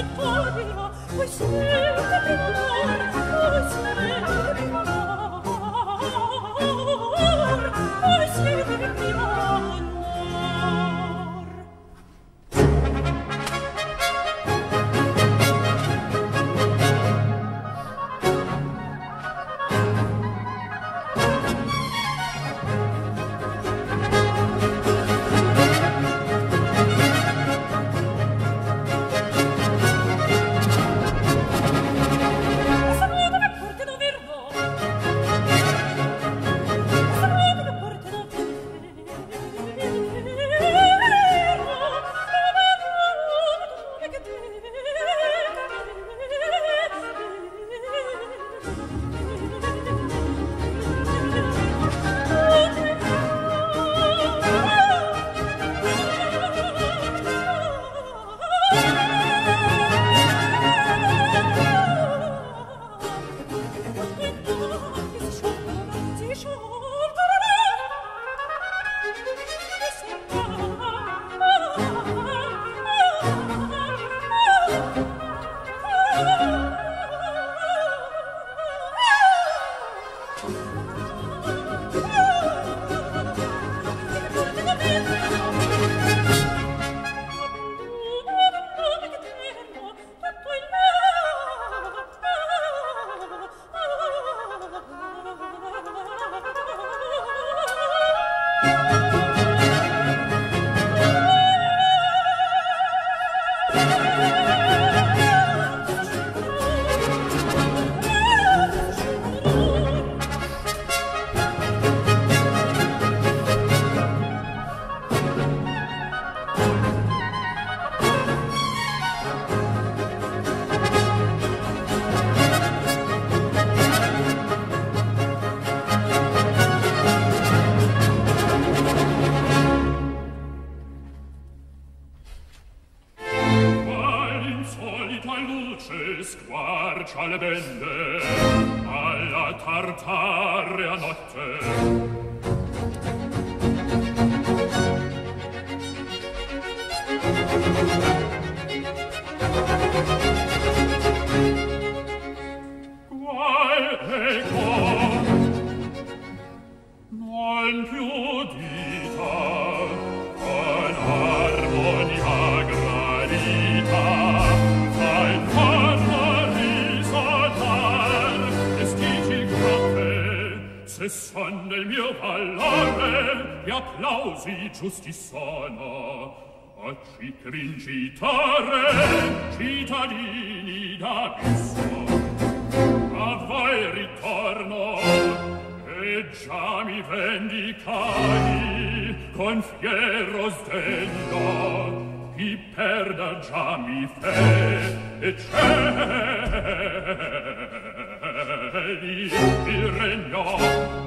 Giusti sono a citare cittadini d'abisso. A voi ritorno e già mi vendicai con fiero sdegno. Chi perda già mi fe e cieli il regno.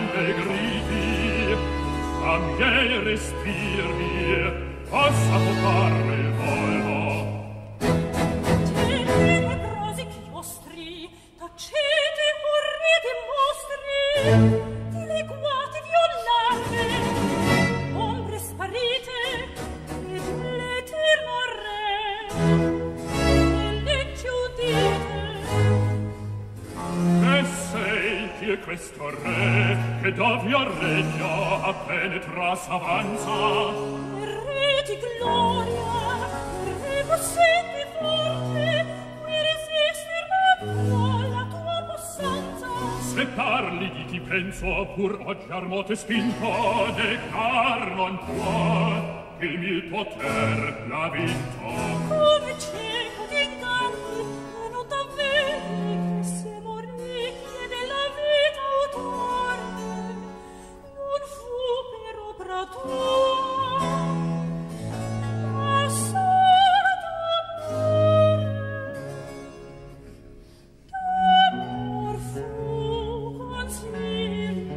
grande gridi, a miei respiri, possa pocarne volo. Tenebrosi chiostri, tacete orridi mostri, dileguati violate, ombre sparite, ed l'eterno re, e leggi udite. E sei chi è questo re, che dov'io regna, a penetra s'avanza? Re di gloria, re possenti forte, qui resistere la tua possanza. Se parli di ti penso, pur oggi armote spinto, negar non può, che il mio poter l'ha vinto. Come cieco d'inganni, e non t'avvedi che siamo ricchi della vita autorne, non fu per opera tua, ma solo d'amore fu consiglio.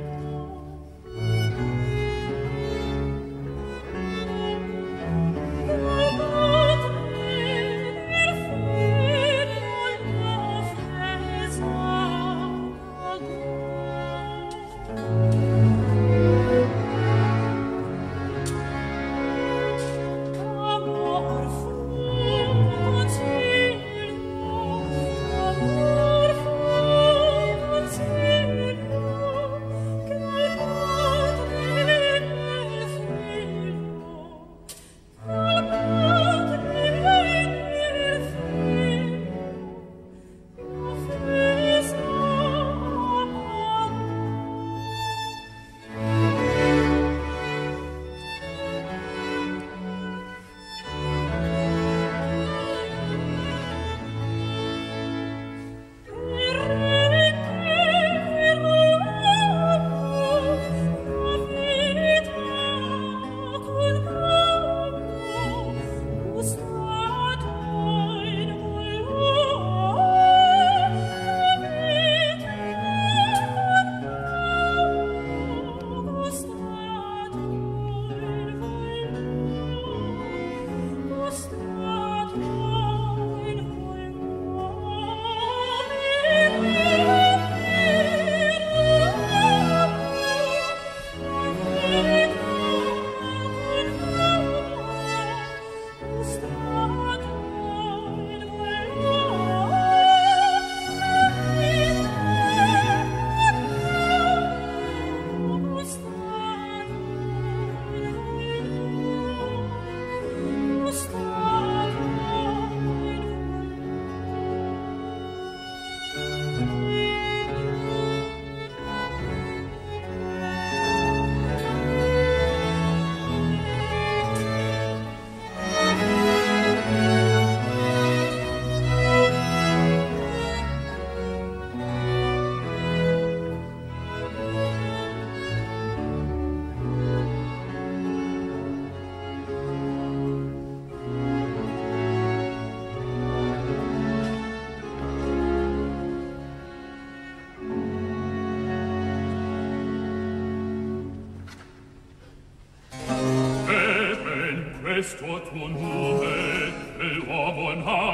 Questo tuo nome è l'uomo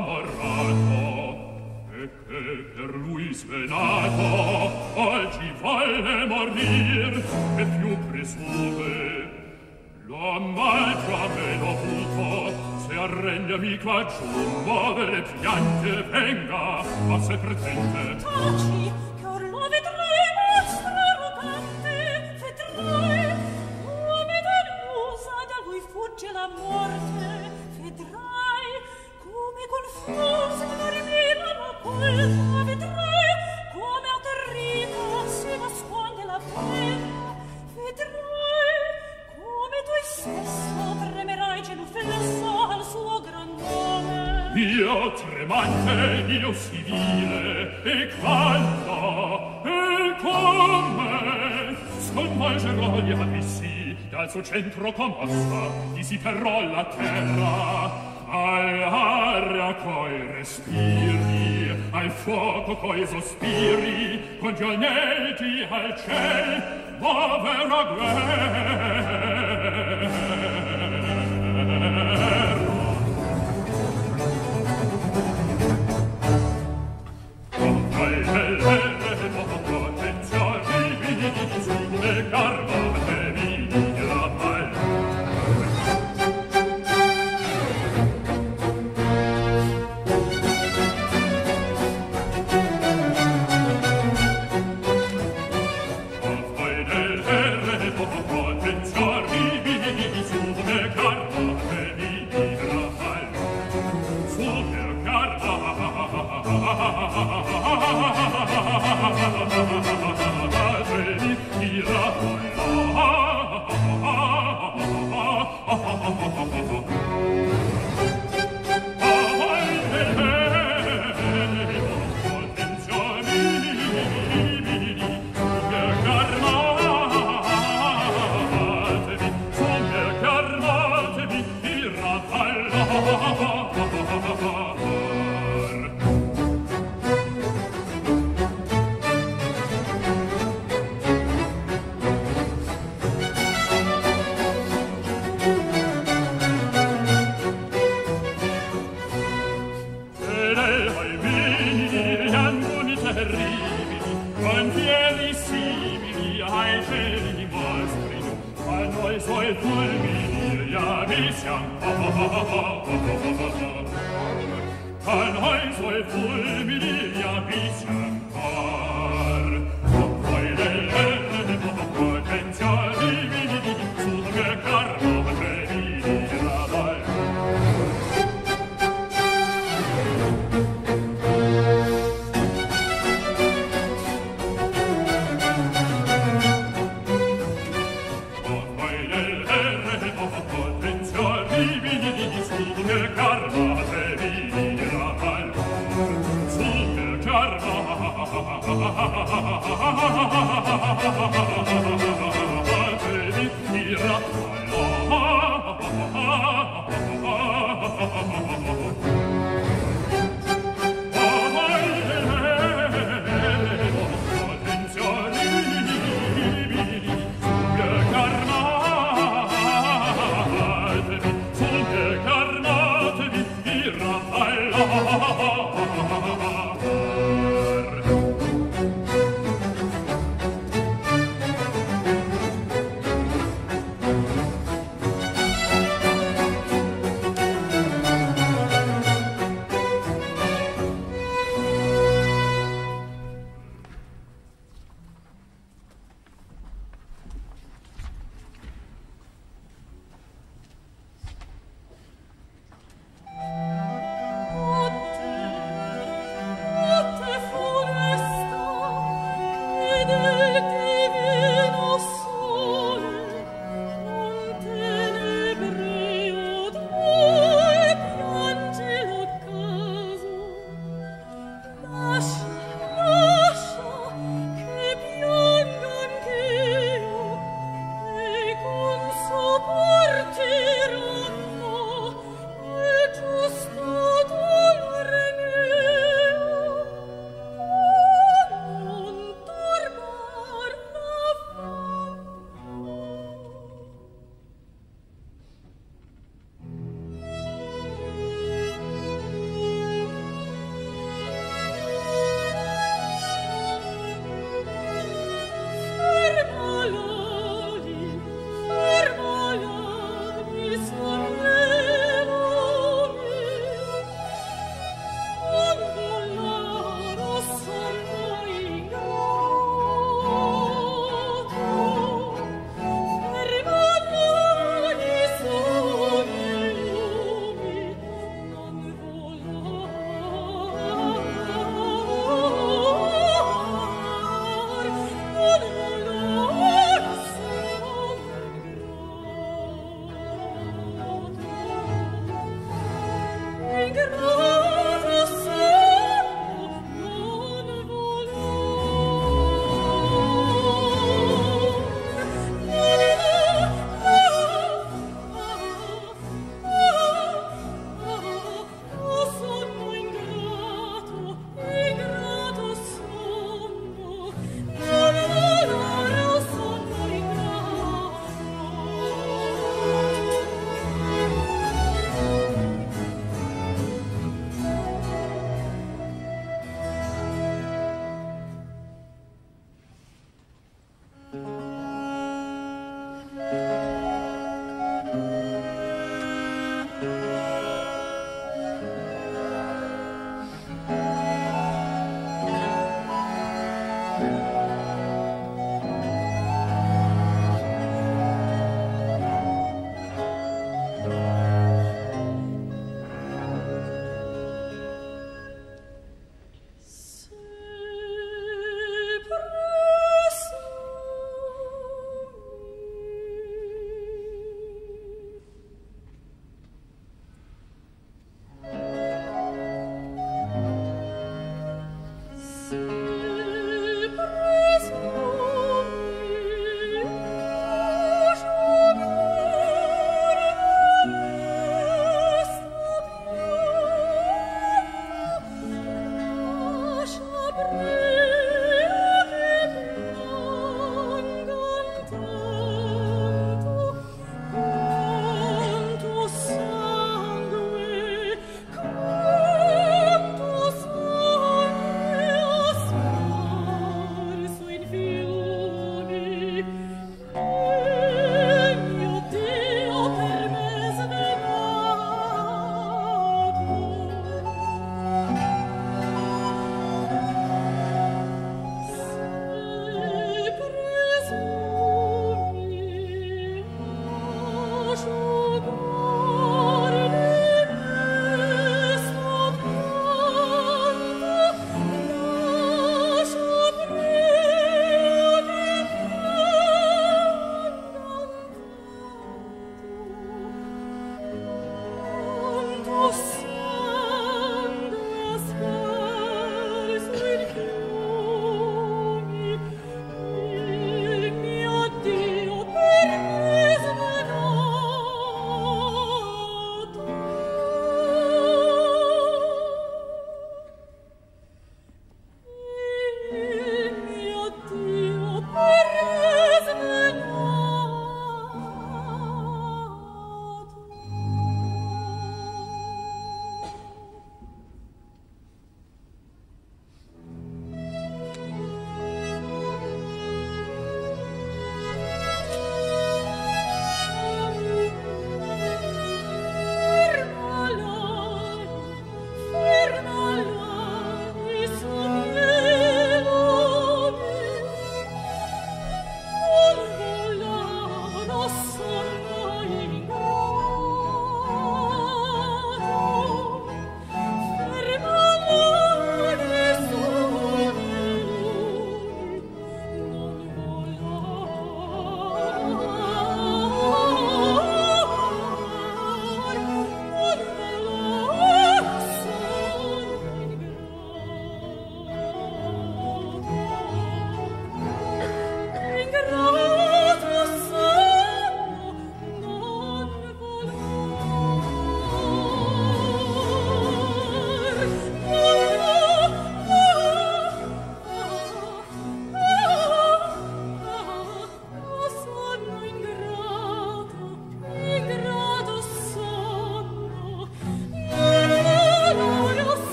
innamorato e che per lui svenato oggi volle morir e più presume l'ho mai già meno avuto se arregnami qua giù muovere piante venga ma se pretende Taci, che or lo vedrai mostra arrogante, vedrai come delusa da lui fugge la morte, vedrai come confusa dormita la colpa, vedrai come atterrita si nasconde la pena, vedrai come tu stesso tremerai genuflesso al suo gran nome. Io tremante, io civile, e quando, e come, sconvolgerò gli abissi, dal suo centro commossa, dissiperò la terra, all'aria coi respiri, al fuoco coi sospiri, con gli agneti al ciel, dove una guerra.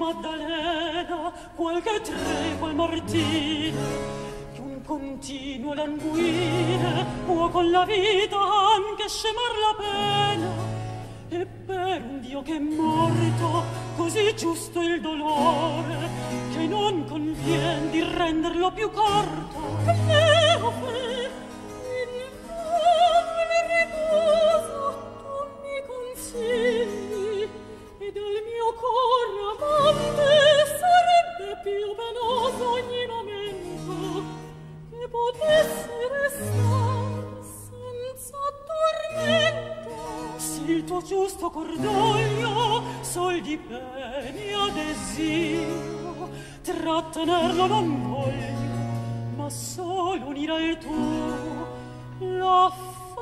Maddalena, qualche qual martire, che un continuo languire può con la vita anche scemar la pena. E per un Dio che è morto, così giusto il dolore, che non convien di renderlo più corto. Le offre il noble riposo, tu mi consigli, e del mio cuore amante sarebbe più penoso ogni momento che potessi restar senza tormento. Sì, il tuo giusto cordoglio sol di pena desio trattenerlo non voglio, ma solo unire il tuo l'affanno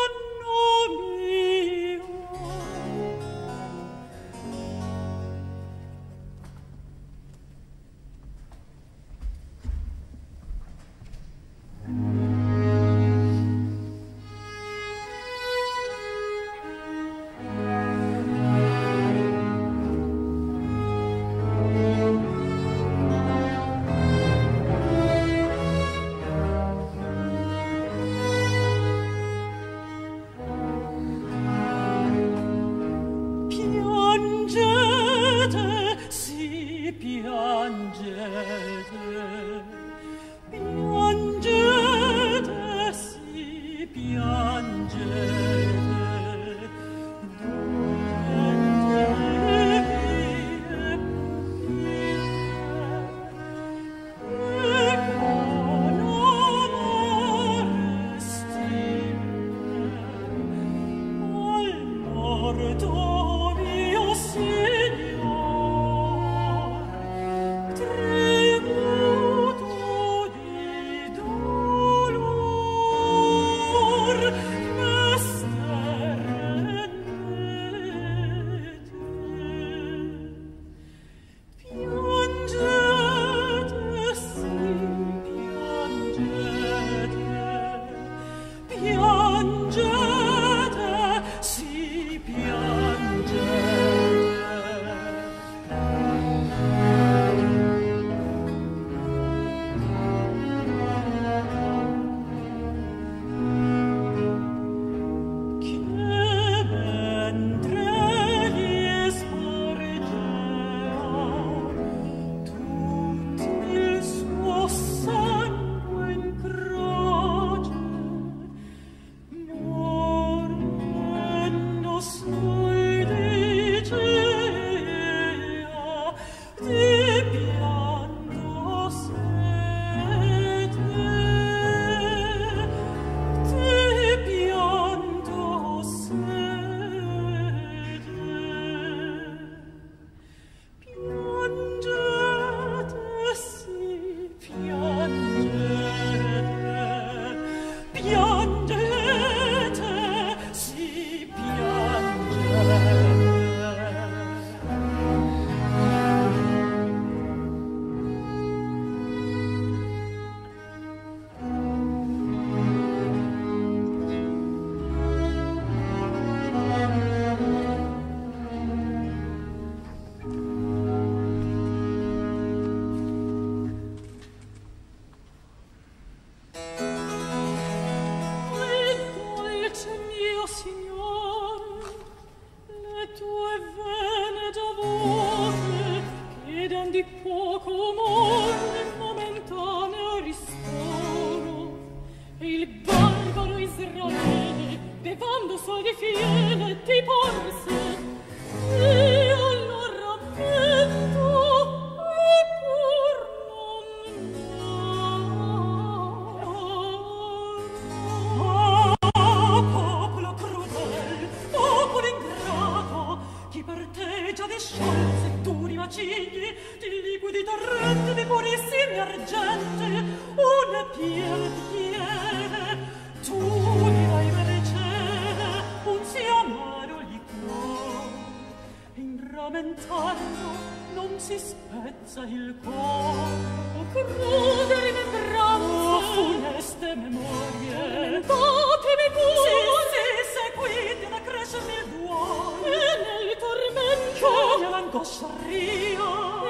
mio. Seguite ad accrescermi il duolo e nel tormento che l'angoscia ria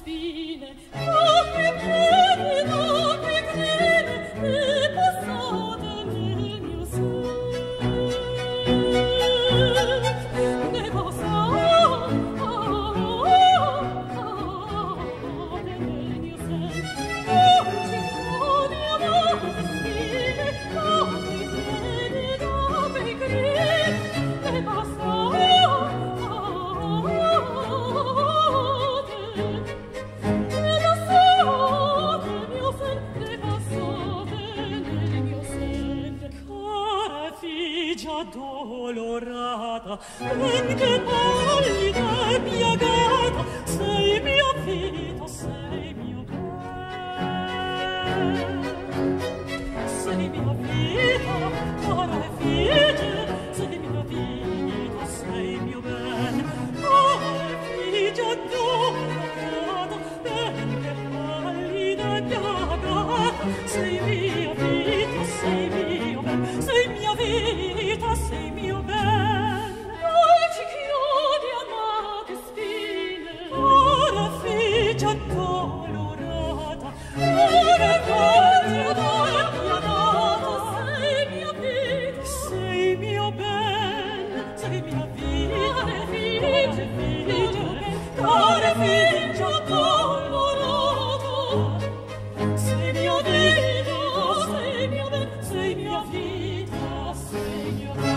spine, che credi, e passate nel mio seno. Ne passate nel mio seno. Ci credi, amate spine, che credi, ne passate. Dolorata, anche pallida e piagata, sei mia vita, sei mio ben. Sei mia vita, cara e figlia, sei mia vita, sei mio ben. Cara e figlia dolorata, anche pallida e piagata, sei mia vita, sei mio ben, sei mia vita, sei mio ben. Dolci chiodi, amate spine, ora figlia dolorata, ora paglia pianata, sei mia vita, sei mio ben, sei mia vita, figlia, ora figlia dolorata, sei mia vita, sei mio ben, sei mia vita, sei mio ben.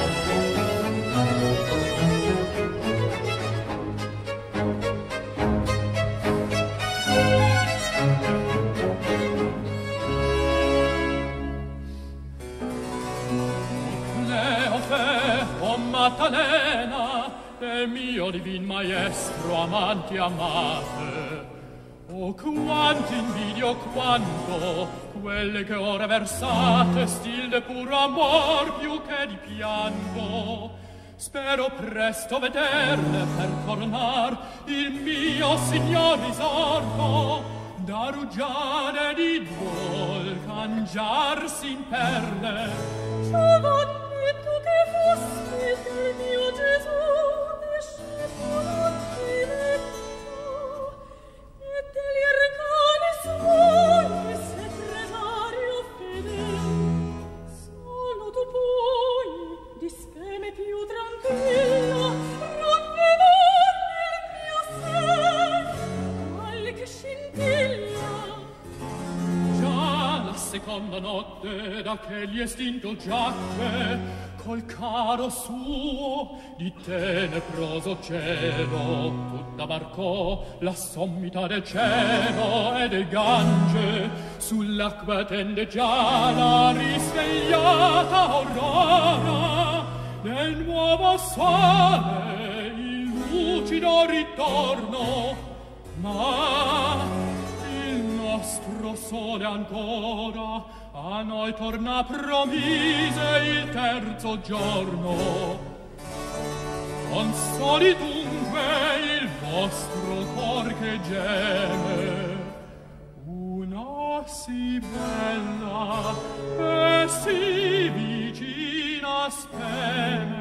Cleofe, o Maddalena, e mio divin maestro, amanti amate, o quanti invidio, quanto quelle che ora versate, stil de puro amor più che di pianto. Spero presto vederle per coronar il mio signor risorto, da rugiane di duol cangiarsi in perle. Giovanni, tu che fossi del mio Gesù, discepolo diletto, e degli arcani suoi segretario fedele. Solo tu puoi di speme più tranquilla ravvedere il mio sen, qualche scintilla. Già la seconda notte da che gli estinto giacque, col caro suo di tenebroso cielo tutta barcò la sommità del cielo e del Gange, sull'acqua tende già la risvegliata aurora del nuovo sole, il lucido ritorno. Ma il nostro sole ancora a noi torna promise il terzo giorno. Consoli dunque il vostro cor che geme, una sì bella e sì vicina speme.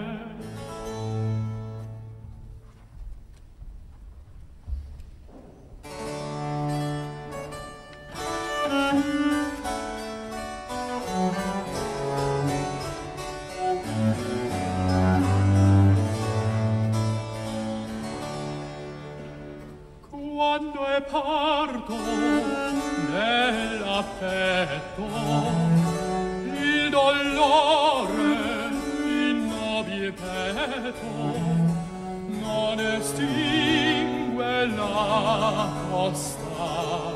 Quando è parto nell'affetto il dolore in nobile petto non estingue la costa.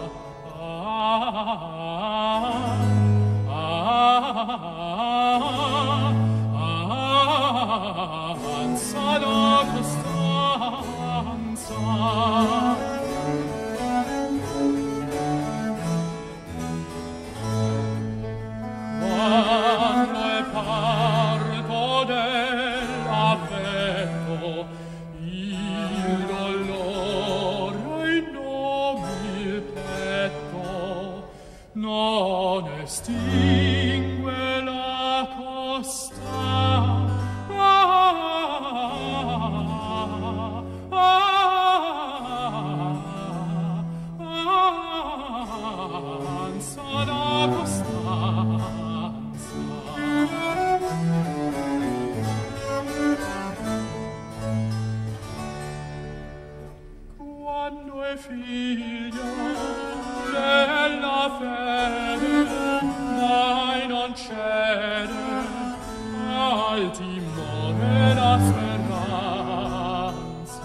Costanza la costanza. Quando è parto dell'affetto il dolore in nobil petto non estingue la costa. figlio della fede, mai non cede al timore la speranza.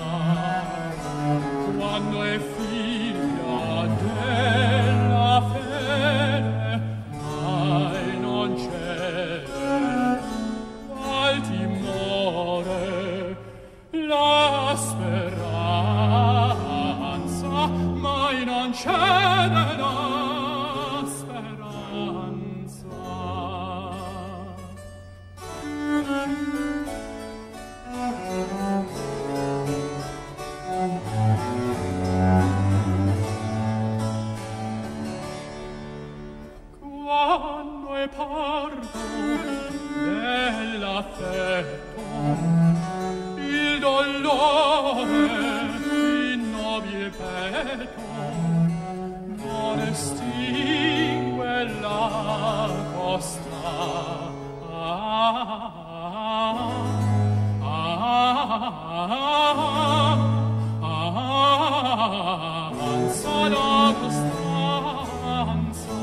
Quando è figlia della fede, mai non cede al timore la speranza, mai non cede la speranza. Quando è parto dell'affetto, il dolore in nobile petto non estingue la costa. Anza la costanza.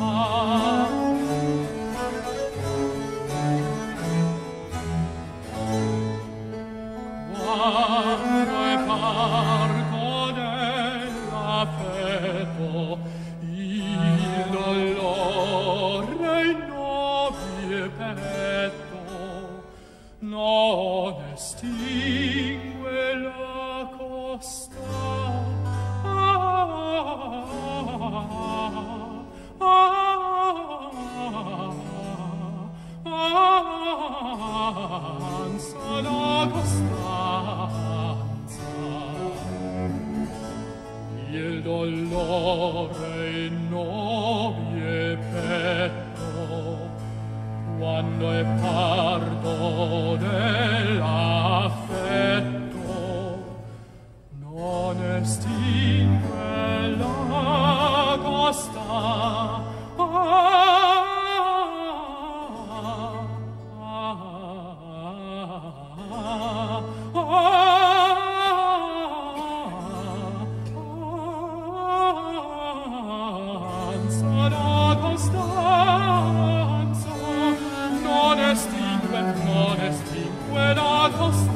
Quando è parto dell'affetto, il dolore in nobile petto non estingue la costa. Anza la costanza. Il dolore in nobile petto, quando è parto dell'affetto, non estingue la costa. Anza la costanza, non estingue la costanza.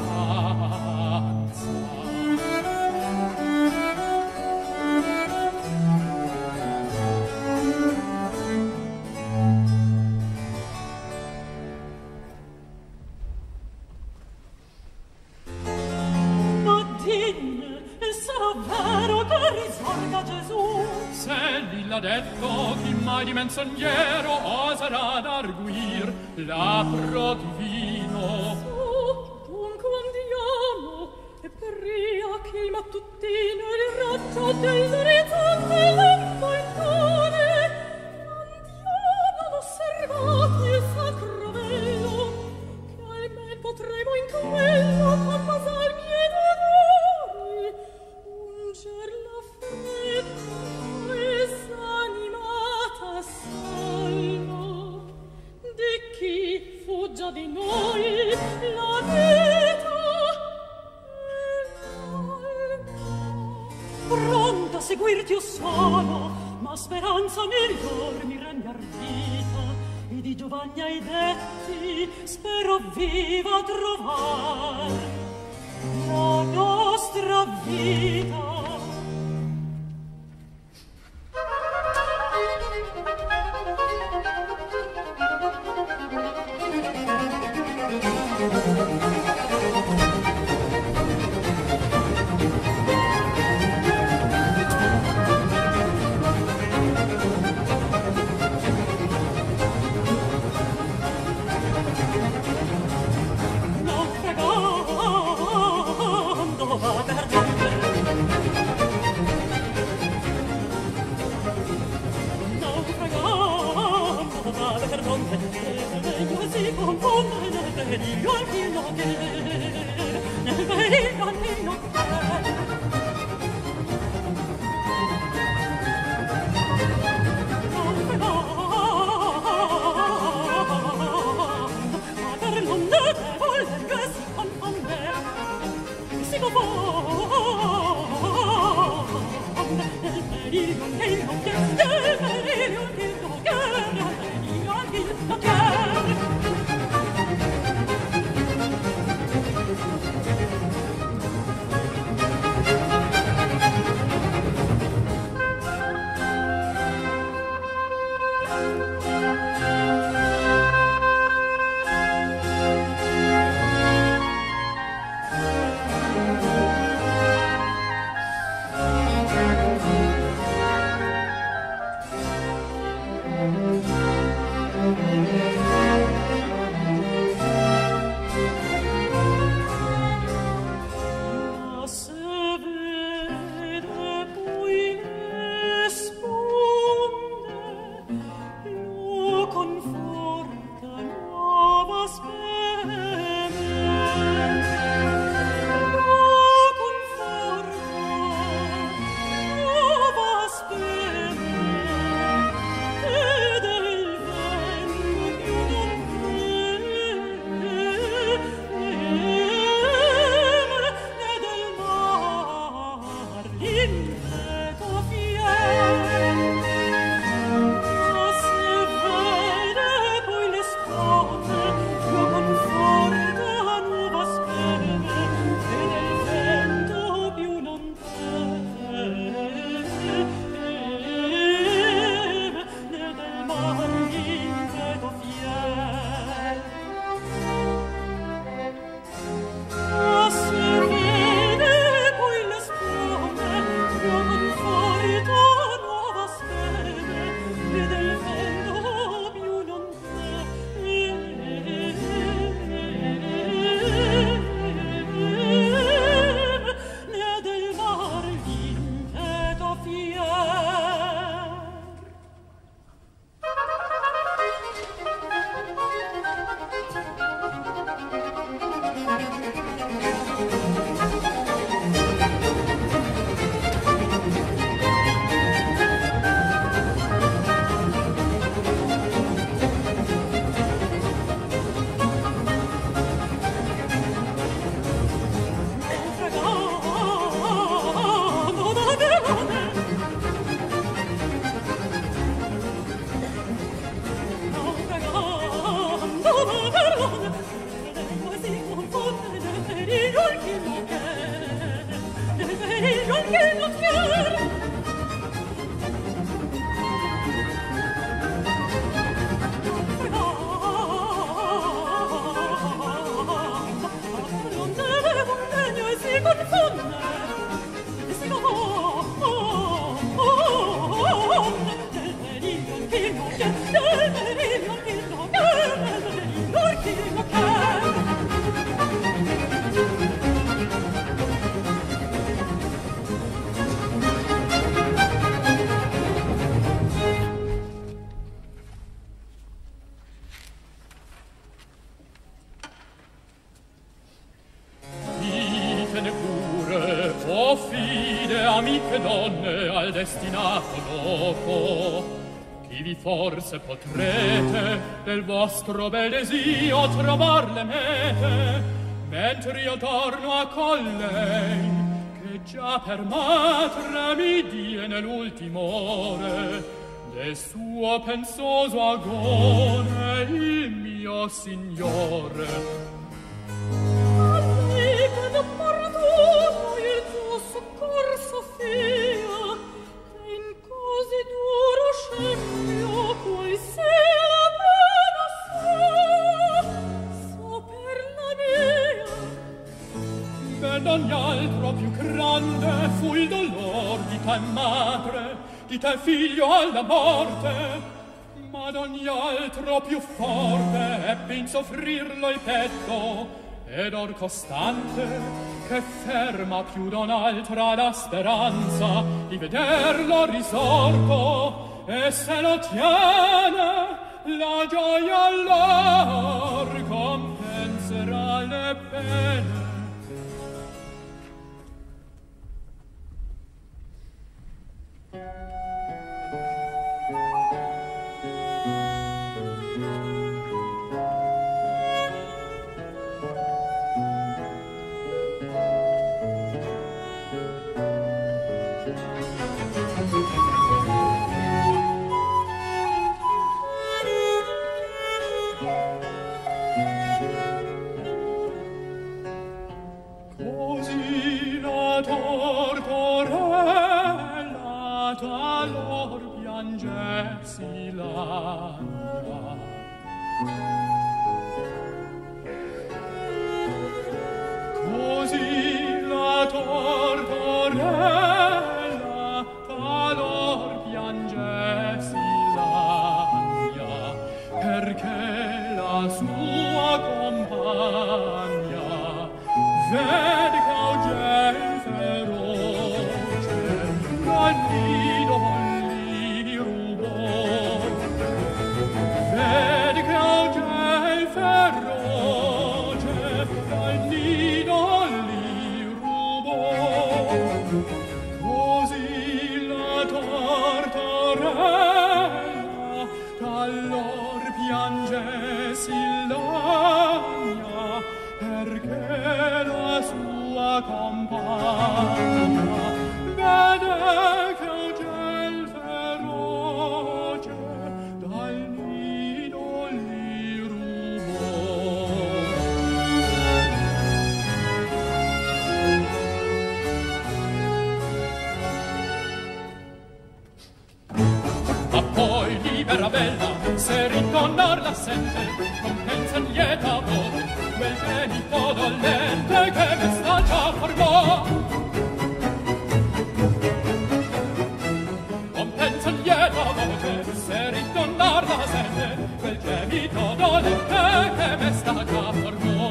Ma dinne, sarà vero che risorga Gesù? Se egli l'ha detto, chi mai di menzognero oserà d'arguir l'apro divino? Dunque andiamo, e per ria che il mattutino il raggio dell'orizzonte lampo impone. Andiamo ad osservati il sacro velo, che almen potremo in quello con basalmi ed odori unger la fredda e s'animata salva di chi fuggia di noi la vita e l'alma. Pronta a seguirti io sono, ma speranza miglior mi rende ardita, e di Giovanni ai detti spero viva trovar la nostra vita. Naufragando va per donde, naufragando va per donde, io si confonde nel periglio al filo che, nel periglio al filo che. Si Forse potrete del vostro bel desio trovar le mete, mentre io torno a collei, che già per madre mi die nell'ultimo ore del suo pensoso agone il mio signore. Amica d'opportuno il tuo soccorso fia, in così duro scempio qual sia pena so per la mia. Ben ogni altro più grande fu il dolor di te madre, di te figlio alla morte, ma d'ogni altro più forte ebbe in soffrirlo il petto, ed or costante che ferma più d'un altra la speranza di vederlo risorto, e se lo tiene la gioia allor compenserà le pene. Così la tortorella talor piangesi l'anima. Così la tortorella talor piangesi l'anima, perché la sua compagna vede caugel feroce dal nido li rubò. Vede caugel feroce dal nido li rubò. Così la tortorella talor piangesi l'agna, perché la sua compagna vede caugel feroce dal nido li rubò. Ma poi libera bella, se ritornar la sente, compensa lieta voce quel gemito dolente che me sta già formò. Compensa lieta voce, se ritornar la sente, quel gemito dolente che me sta già formò.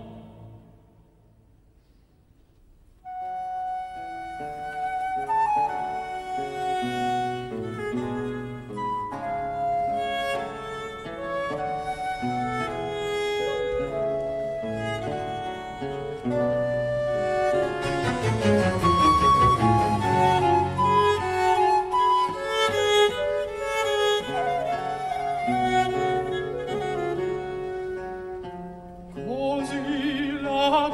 Così la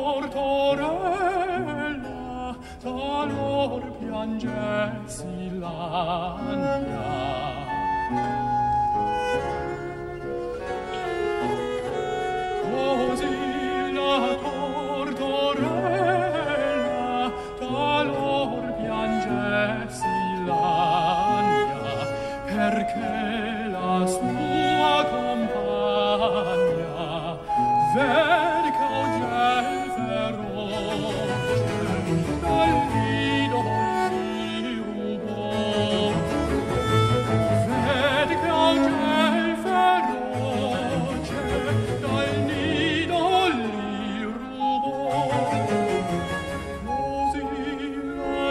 tortorella talor piangesi l'agna. Così la tortorella talor piangesi l'agna, perché la sua compagna vede caugel feroce dal nido li rubò. Vede caugel feroce dal nido li rubò. Così la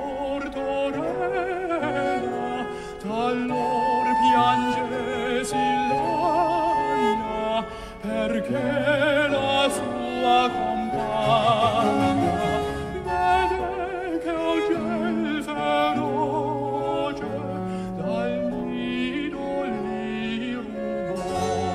tortorella talor piangesi l'agna, perché la sua compagna vede caugel feroce dal nido li rubò.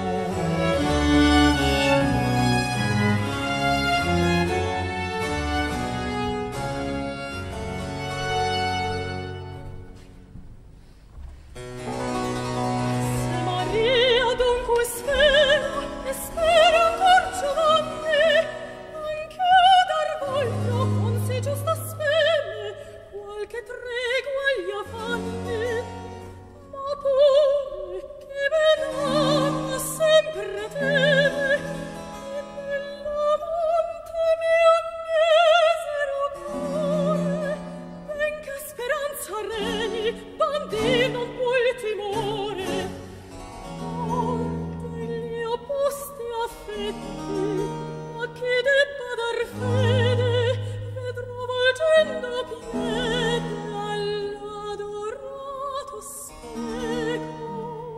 Se Maria dunque spera, e spera ancor giovanni, anche dar voglio con si giusta speme qualche tregua agli affanni. Ma pure che verrà sempre teme, e nell'amante mio misero cuore venga speranza regni, bambino vuol timore. Degli opposti affetti a chi debba dar fede vedrò volgendo piede all'adorato speco.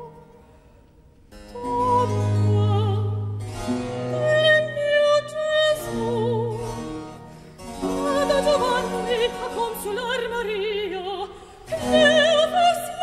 Tomma del mio Gesù, vada Giovanni a consolar Maria, che le offese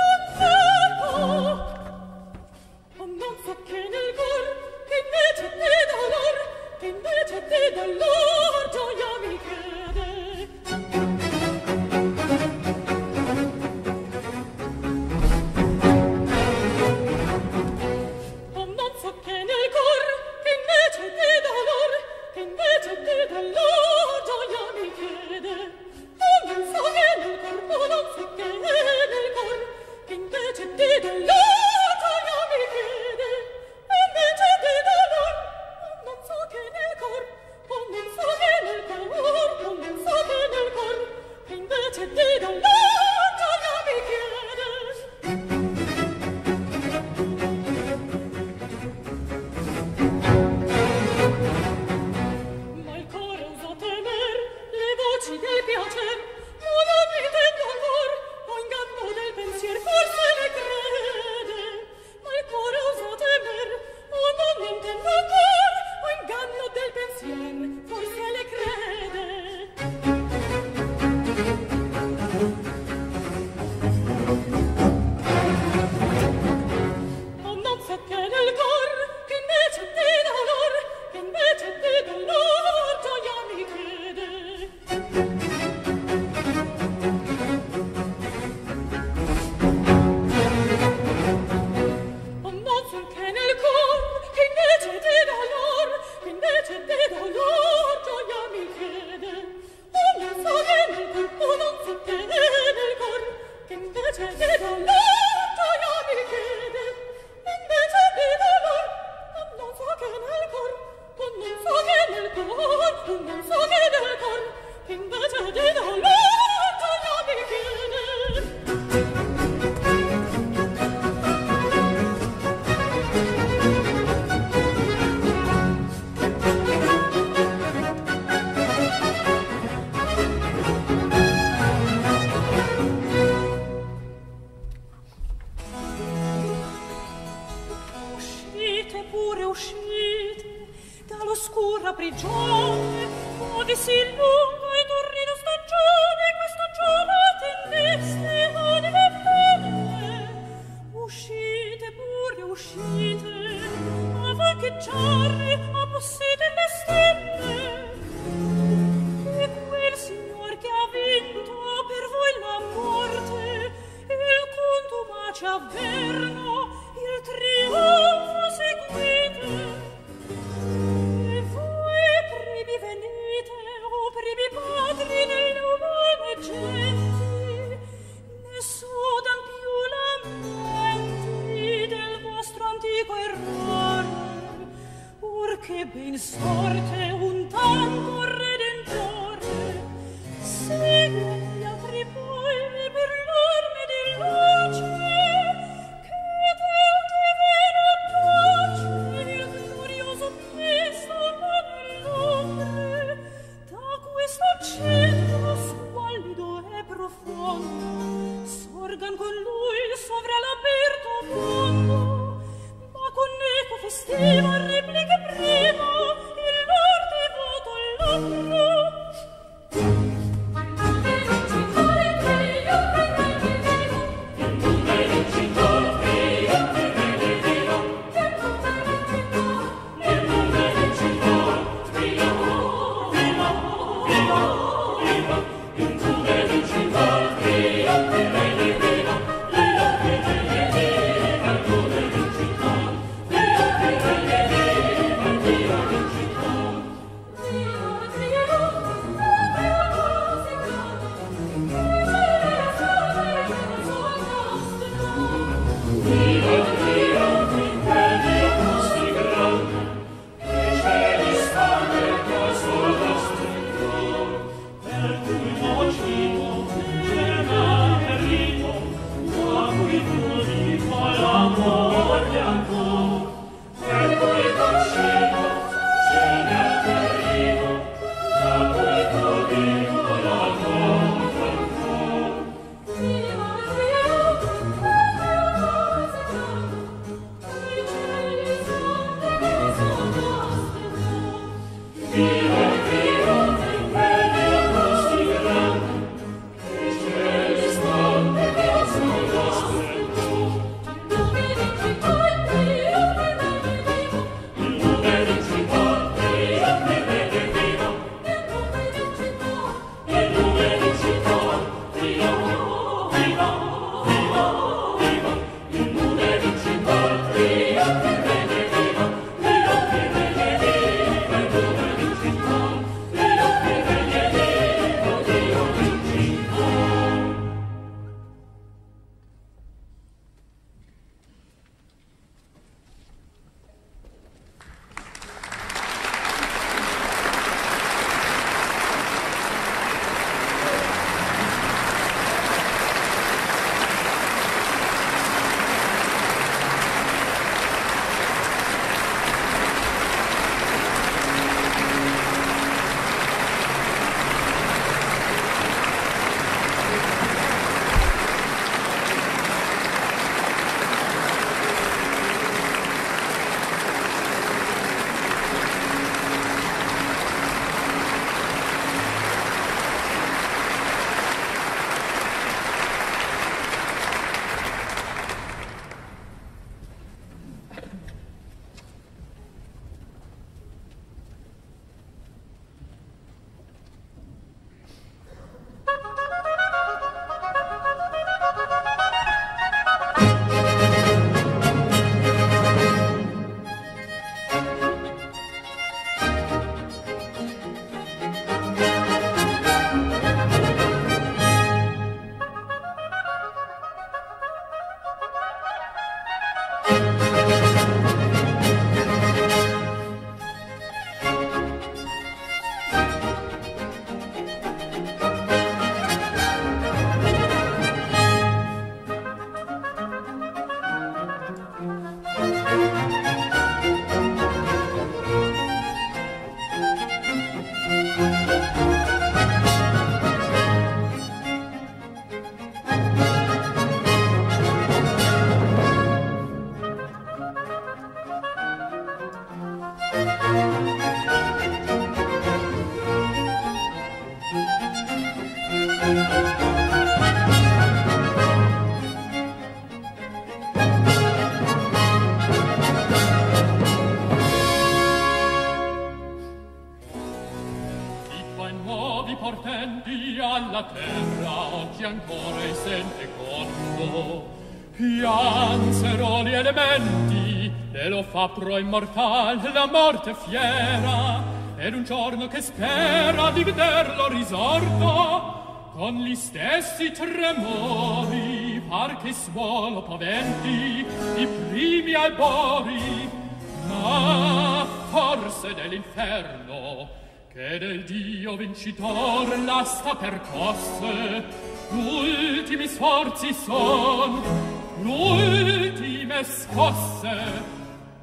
la terra, occhi ancora e sente corpo. Piansero gli elementi, e lo fa pro immortal la morte fiera, ed un giorno che spera di vederlo risorto, con gli stessi tremori, par che suolo paventi i primi albori, ma forse dell'inferno, che del Dio vincitor l'asta percosse, l'ultimi sforzi son, l'ultime scosse.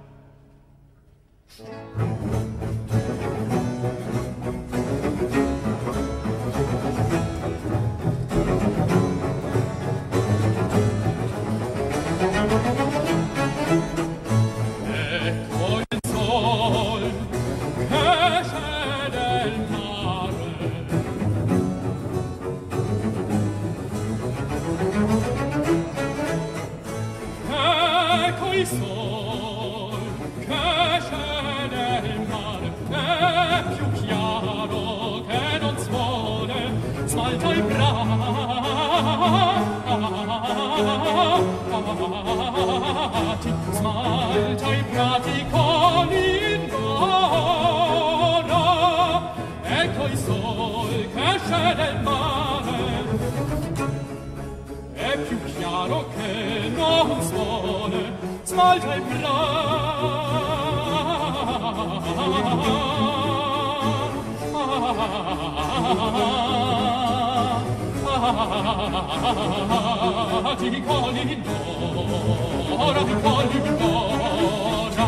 Ecco il sol che scende il mare, ecco il sol che scende il mare, è più chiaro che non suole, smalta i prati, smalta i prati con l'indora, ecco il sol che scende il mare, è più chiaro che non suole, smalta i prati con l'indora, con l'indora.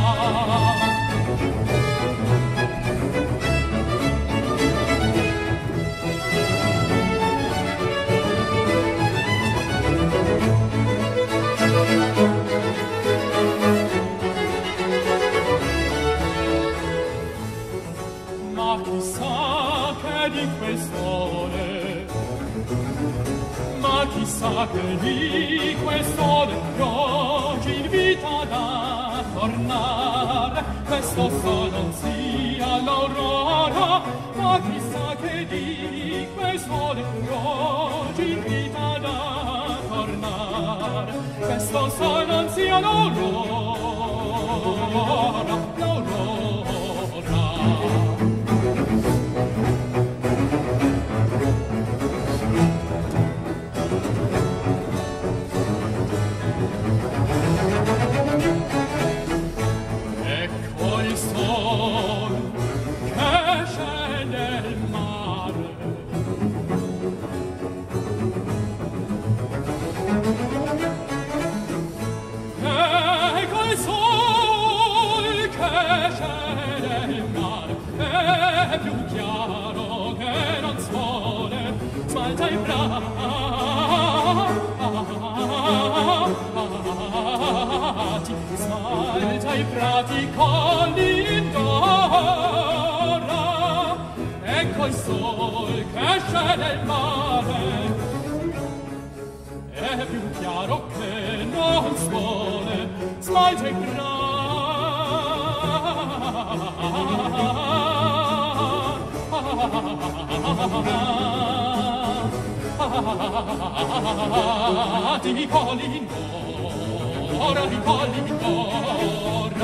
Ma chissà che di quest'ore, ma chissà che di quest'ore oggi invita da tornare, questo sol non sia l'aurora, ma chissà che di quest'ore oggi invita da tornare, questo sol non sia l'aurora, l'aurora. Ecco il sol che scende il mare, ecco il sol che scende il mare, è più chiaro che non suole, smalta i prati, smalta i prati con l'indora, ecco il sol che scende il mare, è più chiaro che non suole, smalta i prati con l'indora, con l'indora.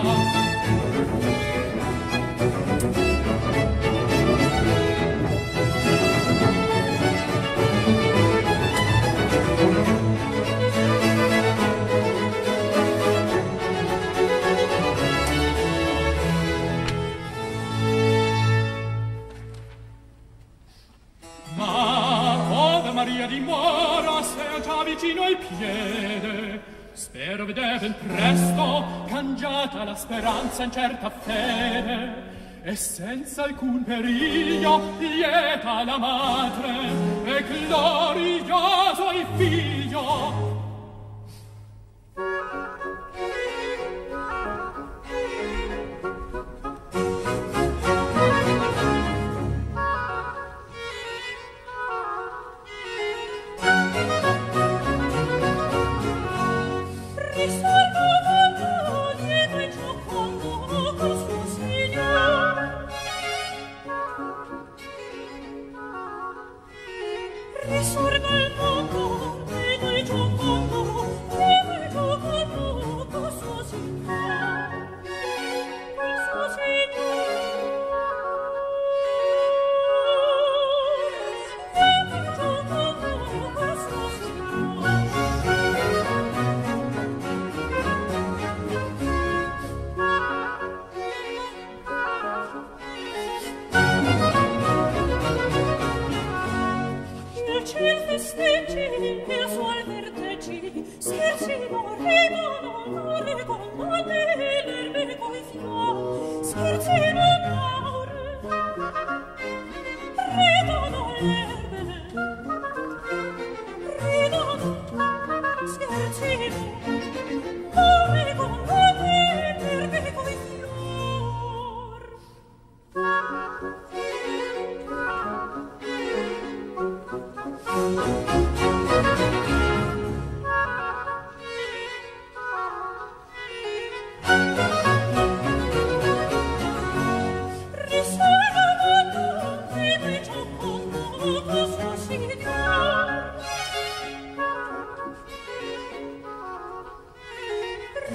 Maria dimora, sei già vicino al piede. Spero vedere ben presto cangiata la speranza in certa fede, e senza alcun periglio lieta la madre e glorioso il figlio.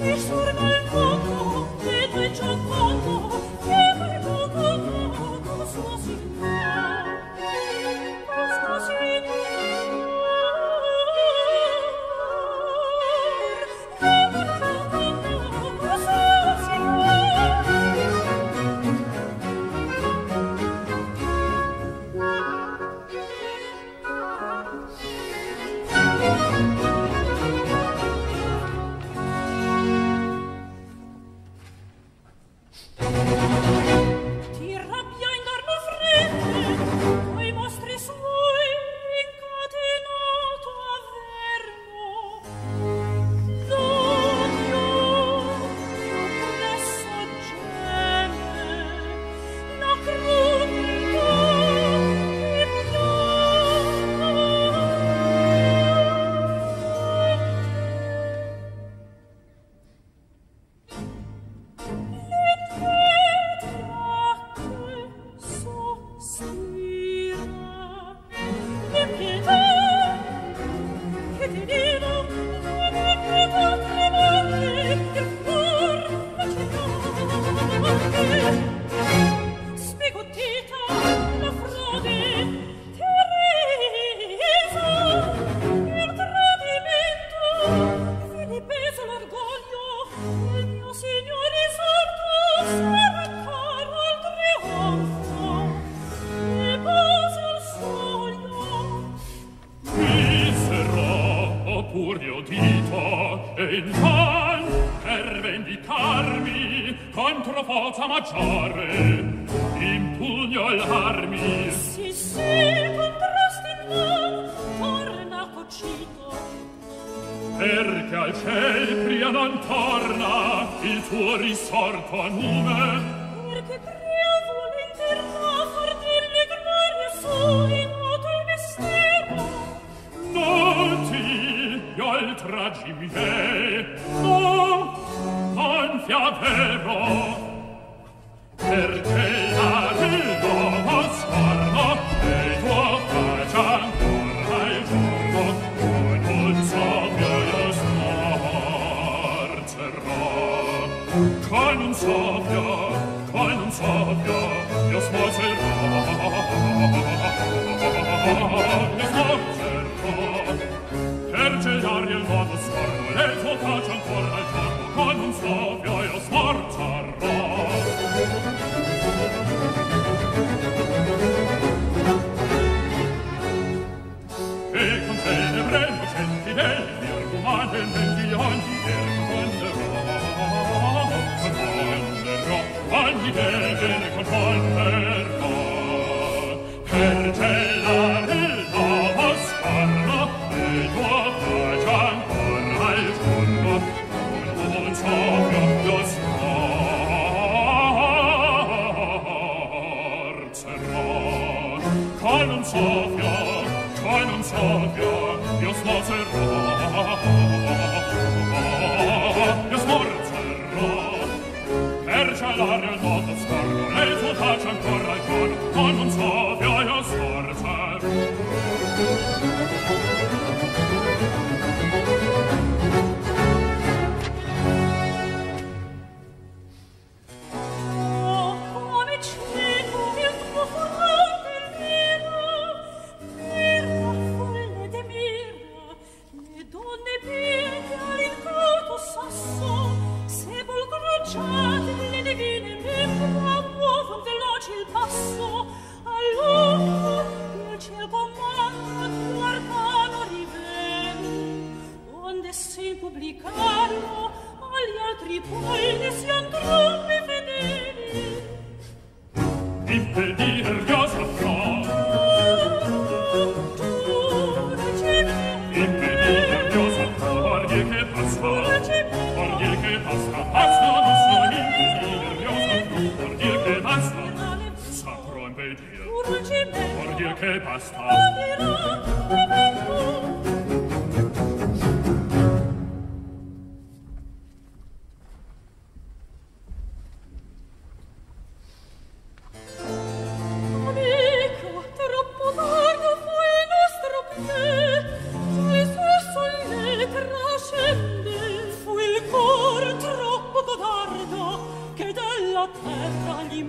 Fu il cor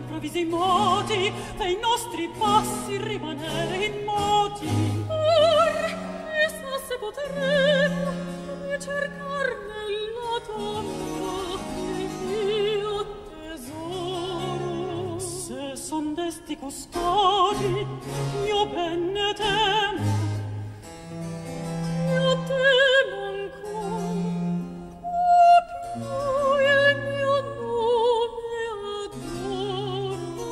improvvisi moti e i nostri passi rimanere immoti. Chissà se potremmo ricercar nella tomba il mio tesoro. Se son desti custodi, io ben ne temo, io temo ancor, più il mio nome adoro.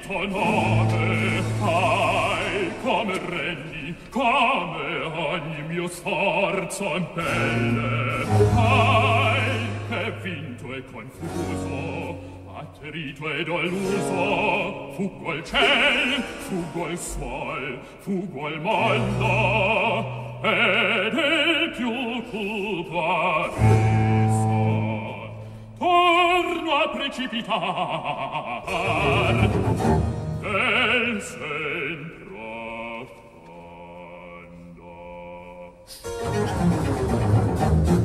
tuo nome, ai, come regni, come ogni mio sforzo impelle, ai, che vinto e confuso, atterito ed deluso, fuggo il ciel, fuggo il suol, fuggo il mondo, ed il più cupo abisso torno a precipitar del sen profondo.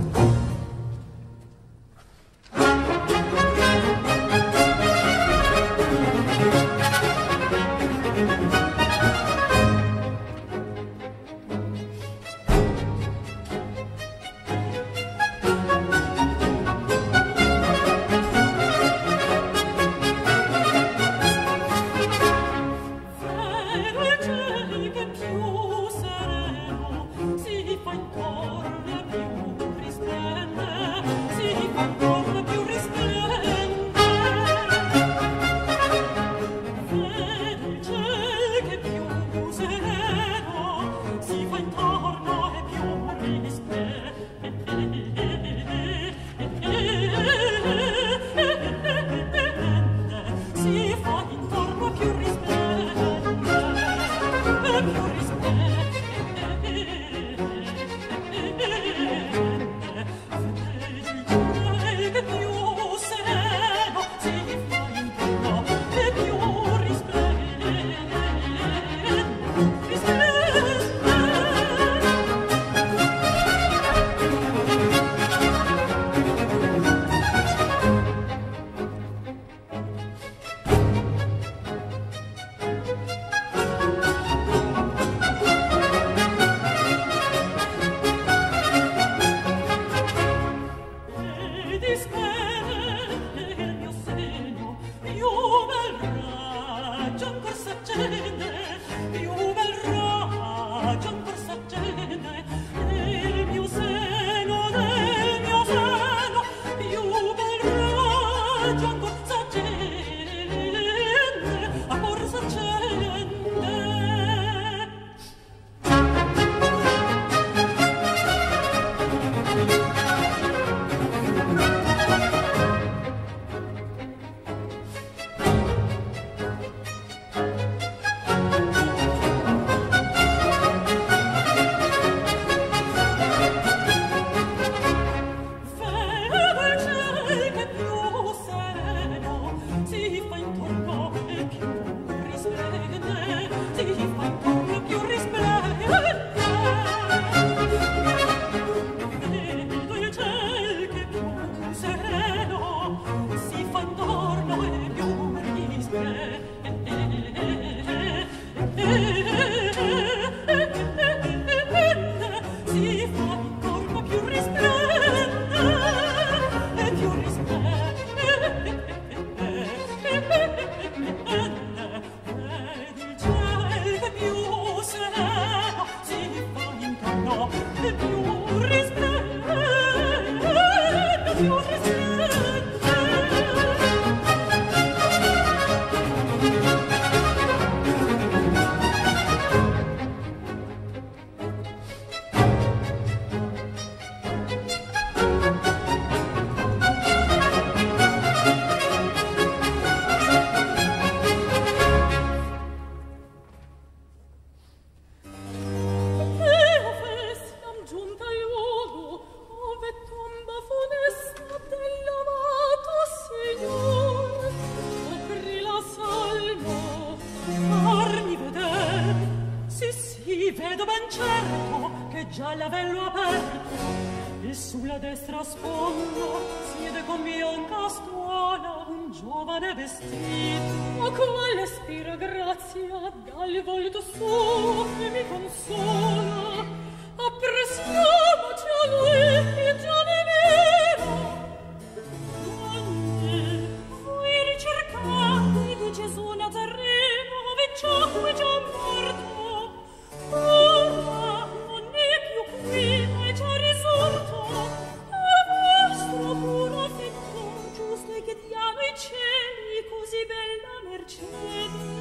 Cieli così bella mercede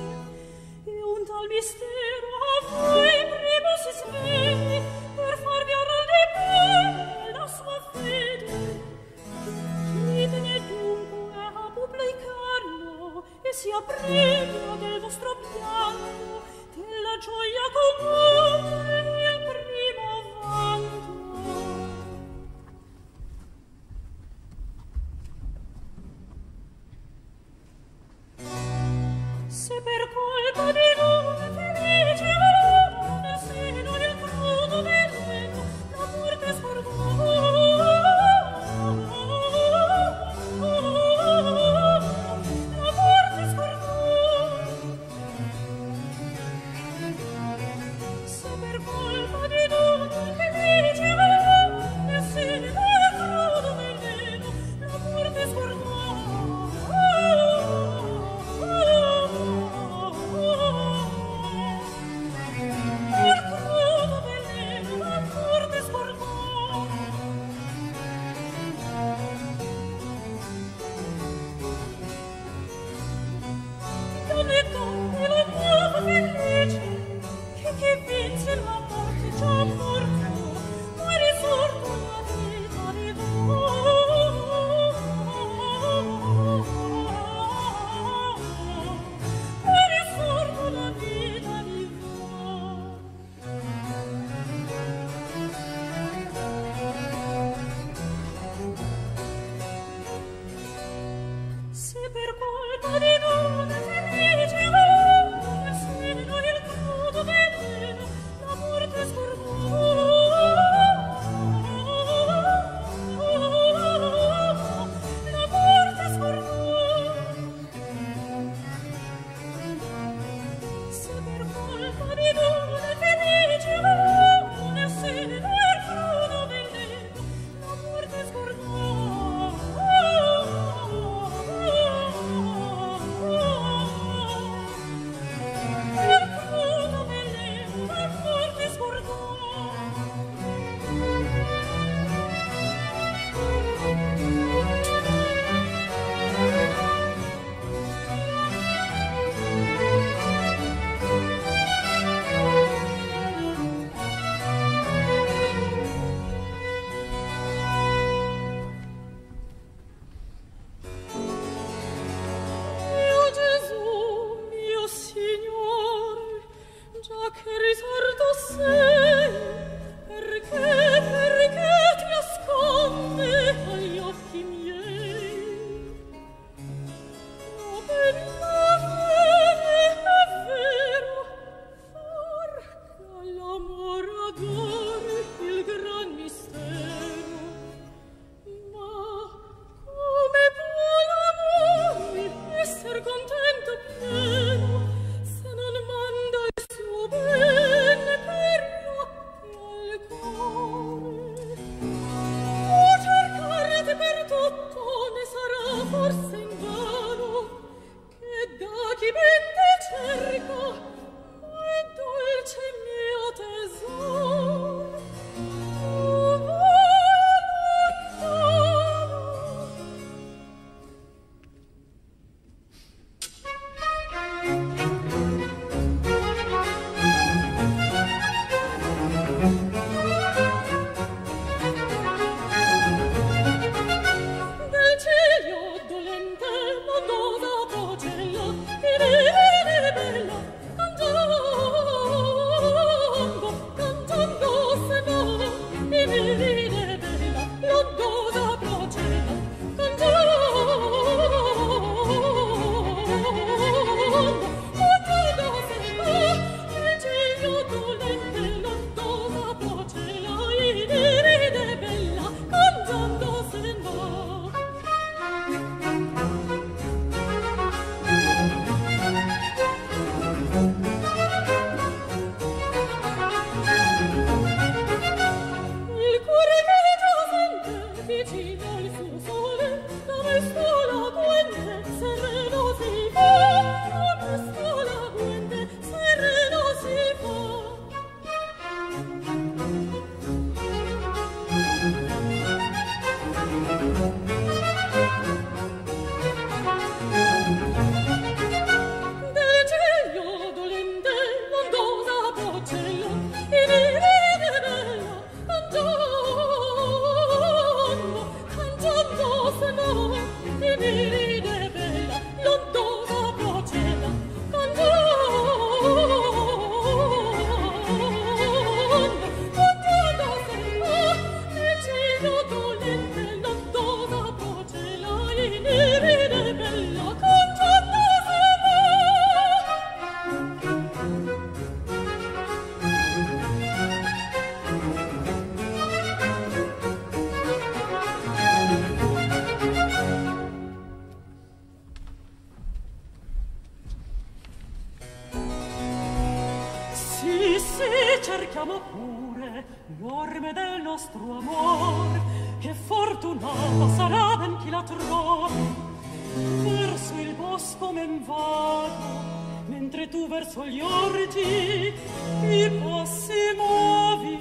l'orme del nostro amor, che fortunata sarà ben chi la trova. Verso il bosco men vado, mentre tu verso gli orti i passi muovi.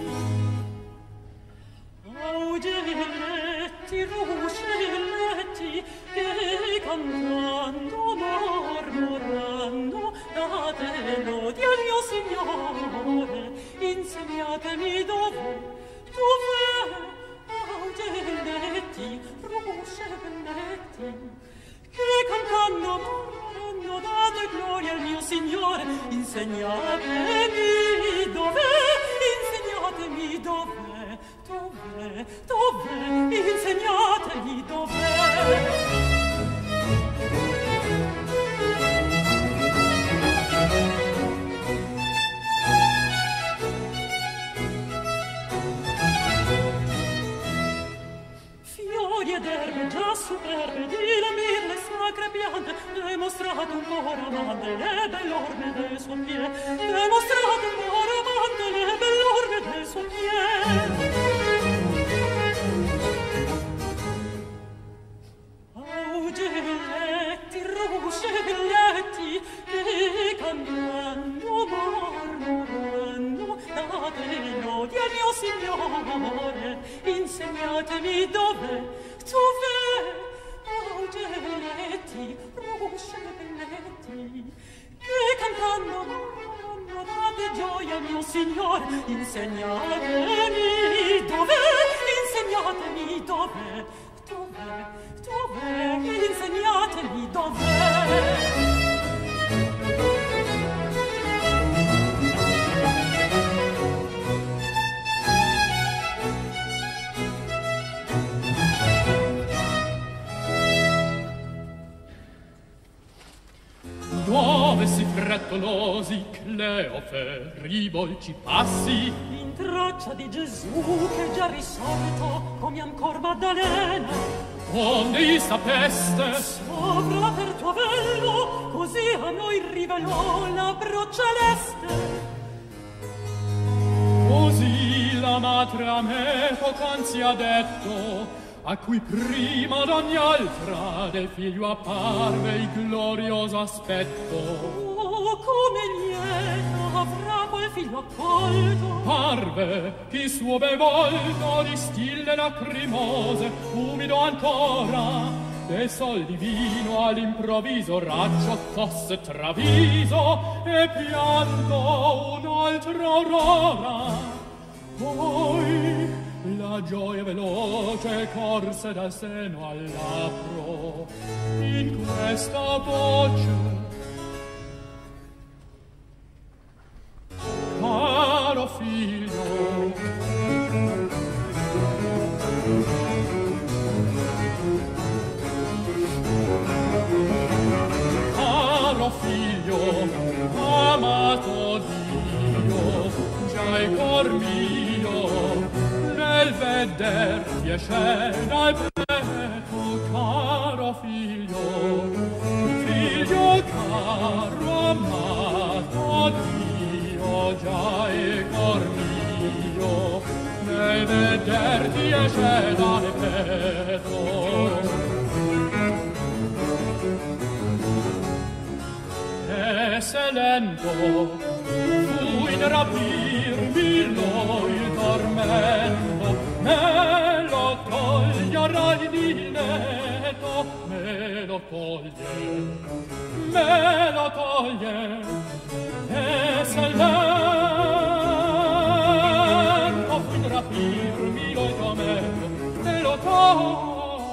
Augelletti, ruscelletti, che cantando mormoranno la lodi al mio Signore. Insegnatemi dove, augelletti, ruscelletti, che cantando mormoranno date gloria al mio Signore. Insegnatemi dove, insegnatemi dove, dove, insegnatemi dove. Fiori ed erbe già superbe, di la mille sacre piante, dimostrato un cor amante le bell'orme del suo piede, dimostrato un cor amante le bell'orme del suo piede. Augelletti, ruscelletti, che cantando mormoranno date lodi al mio Signore. Insegnatemi dove, augelletti, ruscelletti, che cantando mormoranno date gioia al mio Signore. Insegnatemi dove, insegnatemi dove, dove, insegnatemi dove. Dove si frettolosi Cleofe rivolci passi, In traccia di Gesù che già risorto, come ancor Maddalena, onde sapeste sopra per tuo vello, così a noi rivelò la bro celeste. così la madre a me poc'anzi ha detto, a cui prima d'ogni altra del figlio apparve il glorioso aspetto. Oh, come lieta avrà quel figlio accolto. Parve il suo bel volto di stille lacrimose, umido ancora, del sol divino all'improvviso raggio fosse traviso, e pianto un'altra aurora. Poi la gioia veloce corse dal seno al labbro, in questa voce: caro figlio, caro figlio, amato Dio, già il cor mio nel vederti esce dal petto, caro figlio, figlio caro, amato Dio, già il cor mio nel vederti esce dal petto. E se lento fu in rapirmi lo il tormento, me lo toglierà il letto, me lo toglie, e se lento fu in rapirmi lo il tormento, me lo toglie.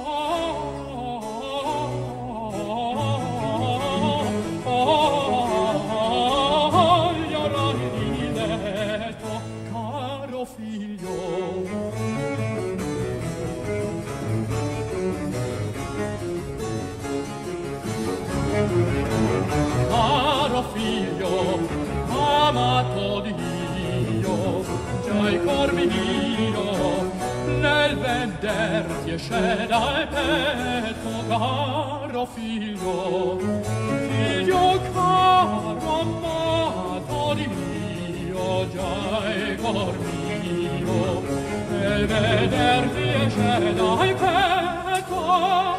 Caro figlio, amato Dio, già il cor mio nel vederti esce dal petto, caro figlio, figlio caro, amato Dio, già il cor mio mio, e vederti esce dai petto.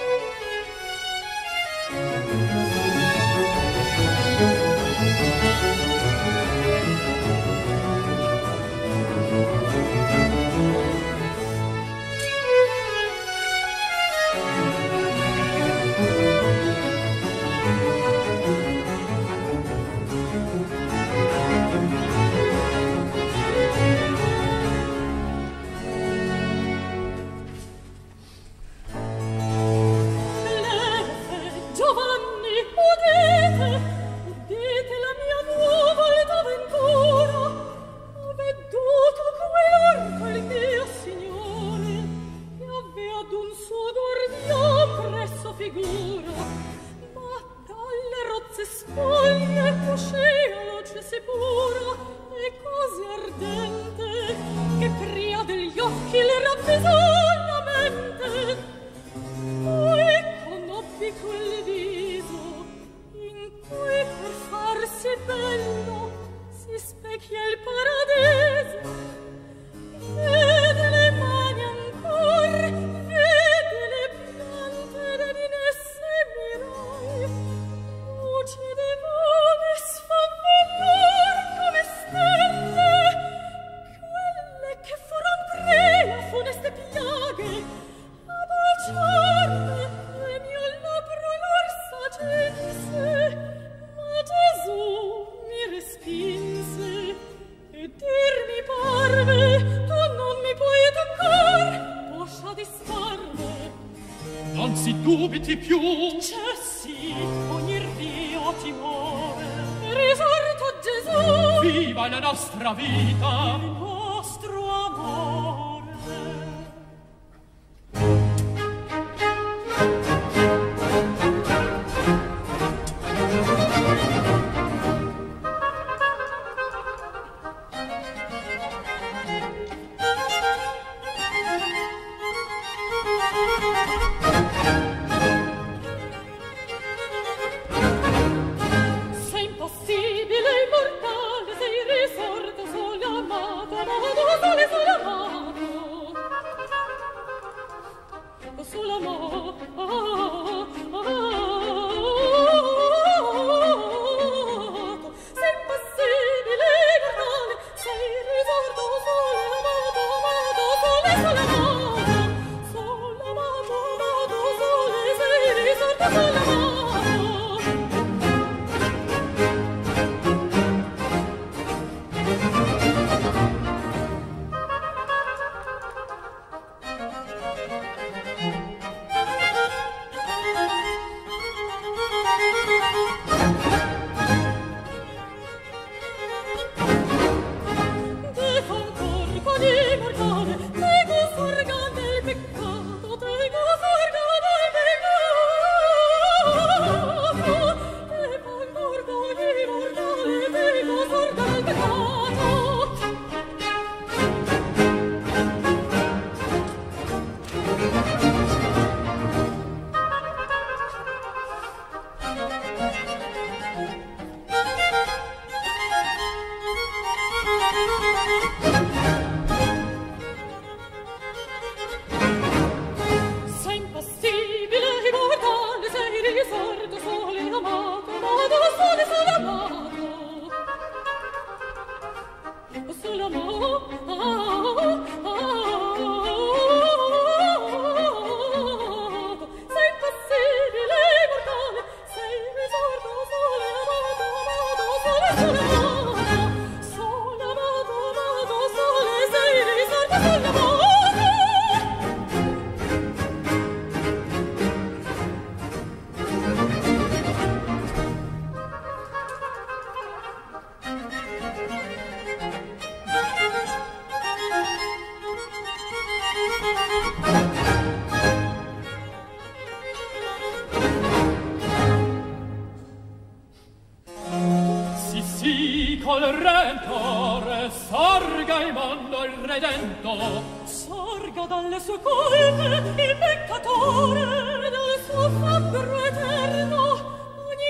col Redentore sorga il mondo il Redento, sorga dalle sue colpe il peccatore, dal suo fabbro eterno ogni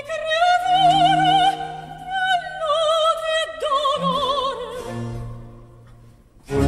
creatura di lode e d'onore.